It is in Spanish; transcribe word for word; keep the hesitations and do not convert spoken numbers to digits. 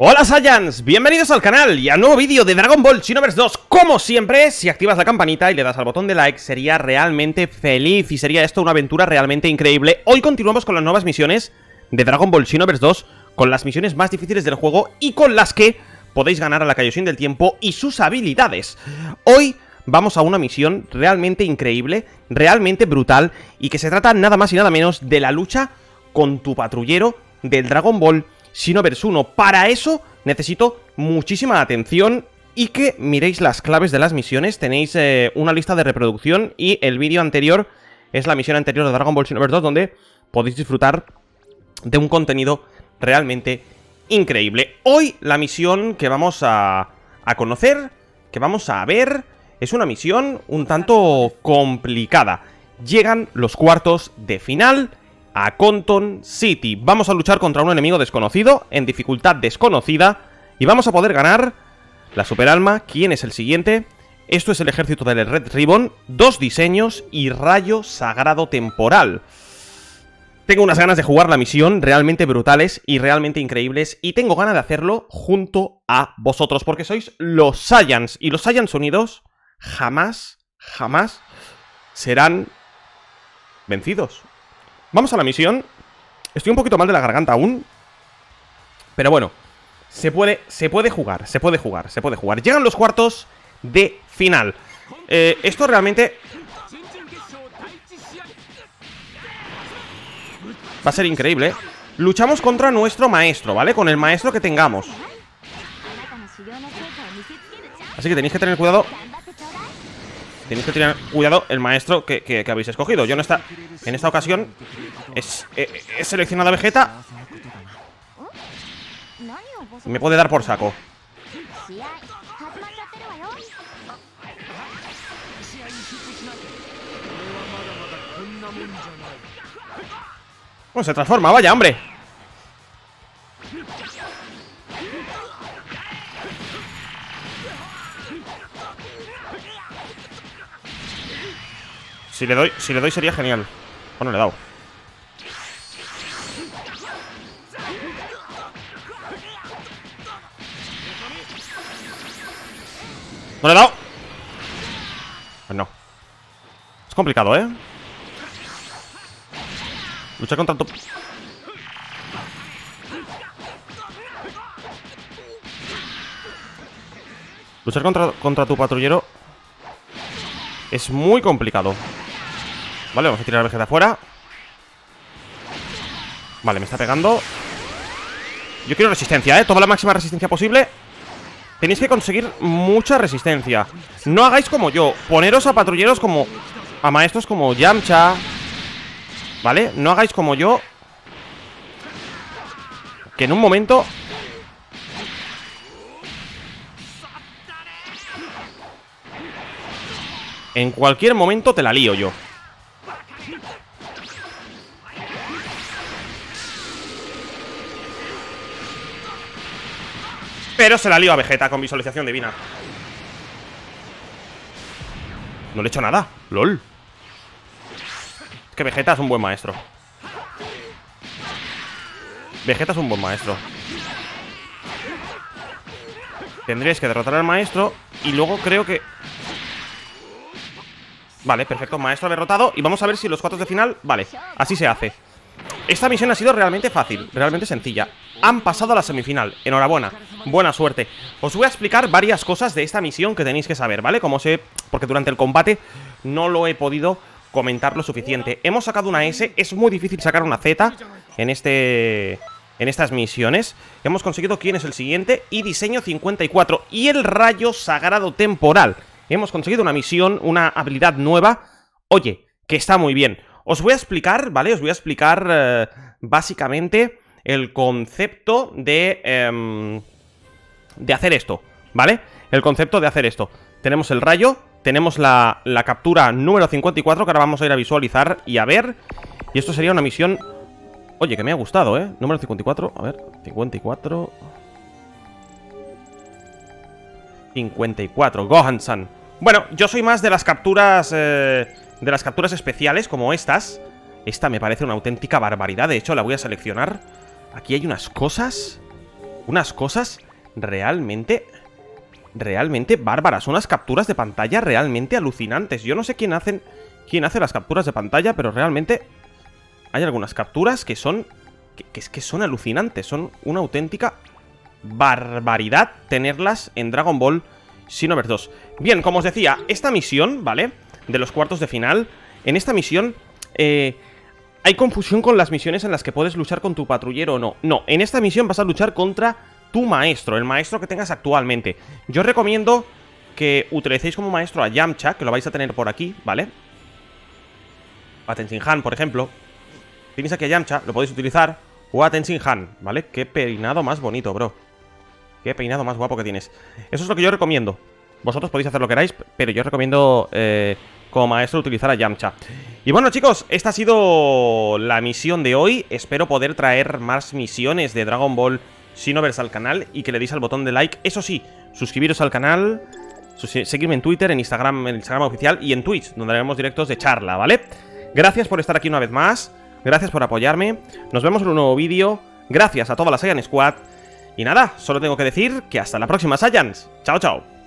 Hola Saiyans, bienvenidos al canal y al nuevo vídeo de Dragon Ball Xenoverse dos. Como siempre, si activas la campanita y le das al botón de like, sería realmente feliz y sería esto una aventura realmente increíble. Hoy continuamos con las nuevas misiones de Dragon Ball Xenoverse dos, con las misiones más difíciles del juego y con las que podéis ganar a la Kaioshin del tiempo y sus habilidades. Hoy vamos a una misión realmente increíble, realmente brutal, y que se trata nada más y nada menos de la lucha con tu patrullero del Dragon Ball Xenoverse uno. Para eso necesito muchísima atención y que miréis las claves de las misiones. Tenéis eh, una lista de reproducción y el vídeo anterior es la misión anterior de Dragon Ball Xenoverse dos, donde podéis disfrutar de un contenido realmente increíble. Hoy la misión que vamos a, a conocer, que vamos a ver, es una misión un tanto complicada. Llegan los cuartos de final a Conton City. Vamos a luchar contra un enemigo desconocido, en dificultad desconocida, y vamos a poder ganar la Super Alma. ¿Quién es el siguiente? Esto es el ejército del Red Ribbon, dos diseños y rayo sagrado temporal. Tengo unas ganas de jugar la misión realmente brutales y realmente increíbles, y tengo ganas de hacerlo junto a vosotros, porque sois los Saiyans, y los Saiyans unidos jamás, jamás serán vencidos. Vamos a la misión. Estoy un poquito mal de la garganta aún, pero bueno, se puede, se puede jugar, se puede jugar, se puede jugar. Llegan los cuartos de final. eh, Esto realmente va a ser increíble, ¿eh? Luchamos contra nuestro maestro, ¿vale? Con el maestro que tengamos. Así que tenéis que tener cuidado. Tenéis que tener cuidado el maestro que, que, que habéis escogido. Yo no está, en esta ocasión es, he, he seleccionado a Vegeta. Me puede dar por saco. Pues se transforma, vaya, hombre. Si le doy, si le doy sería genial. Bueno, le he dado. No le he dado. Pues no. Es complicado, ¿eh? Luchar contra tu... Luchar contra, contra tu patrullero es muy complicado. Vale, vamos a tirar a Vegeta afuera. Vale, me está pegando. Yo quiero resistencia, ¿eh? Toda la máxima resistencia posible. Tenéis que conseguir mucha resistencia. No hagáis como yo. Poneros a patrulleros como... a maestros como Yamcha, ¿vale? No hagáis como yo, que en un momento... en cualquier momento te la lío yo. Pero se la lío a Vegeta con visualización divina. No le he hecho nada, lol. Es que Vegeta es un buen maestro. Vegeta es un buen maestro. Tendréis que derrotar al maestro y luego creo que... Vale, perfecto, maestro derrotado. Y vamos a ver si los cuartos de final... Vale, así se hace. Esta misión ha sido realmente fácil, realmente sencilla. Han pasado a la semifinal, enhorabuena, buena suerte. Os voy a explicar varias cosas de esta misión que tenéis que saber, ¿vale? Como sé, porque durante el combate no lo he podido comentar lo suficiente. Hemos sacado una S, es muy difícil sacar una Z en este... en estas misiones. Hemos conseguido quién es el siguiente y diseño cincuenta y cuatro y el rayo sagrado temporal. Hemos conseguido una misión, una habilidad nueva. Oye, que está muy bien. Os voy a explicar, ¿vale? Os voy a explicar eh, básicamente el concepto de... Eh, de hacer esto, ¿vale? El concepto de hacer esto. Tenemos el rayo, tenemos la, la captura número cincuenta y cuatro, que ahora vamos a ir a visualizar y a ver. Y esto sería una misión... Oye, que me ha gustado, ¿eh? Número cincuenta y cuatro, a ver, cincuenta y cuatro... cincuenta y cuatro, Gohan-san. Bueno, yo soy más de las capturas... Eh, de las capturas especiales, como estas. Esta me parece una auténtica barbaridad. De hecho, la voy a seleccionar. Aquí hay unas cosas unas cosas realmente, realmente bárbaras. Unas capturas de pantalla realmente alucinantes. Yo no sé quién hacen, quién hace las capturas de pantalla, pero realmente hay algunas capturas que son, que, que es que son alucinantes. Son una auténtica barbaridad tenerlas en Dragon Ball Xenoverse dos. Bien, como os decía, esta misión, ¿vale? De los cuartos de final. En esta misión eh, hay confusión con las misiones en las que puedes luchar con tu patrullero o no. No, en esta misión vas a luchar contra tu maestro, el maestro que tengas actualmente. Yo recomiendo que utilicéis como maestro a Yamcha, que lo vais a tener por aquí, ¿vale? A Tenshinhan, por ejemplo. Tienes aquí a Yamcha, lo podéis utilizar. O a Tenshinhan, ¿vale? Qué peinado más bonito, bro. Qué peinado más guapo que tienes. Eso es lo que yo recomiendo. Vosotros podéis hacer lo que queráis, pero yo recomiendo eh, como maestro utilizar a Yamcha. Y bueno, chicos, esta ha sido la misión de hoy. Espero poder traer más misiones de Dragon Ball Xenoverse al canal y que le deis al botón de like. Eso sí, suscribiros al canal, seguirme en Twitter, en Instagram, en Instagram oficial y en Twitch, donde haremos directos de charla, ¿vale? Gracias por estar aquí una vez más. Gracias por apoyarme. Nos vemos en un nuevo vídeo. Gracias a toda la Saiyan Squad. Y nada, solo tengo que decir que hasta la próxima, Saiyans. Chao, chao.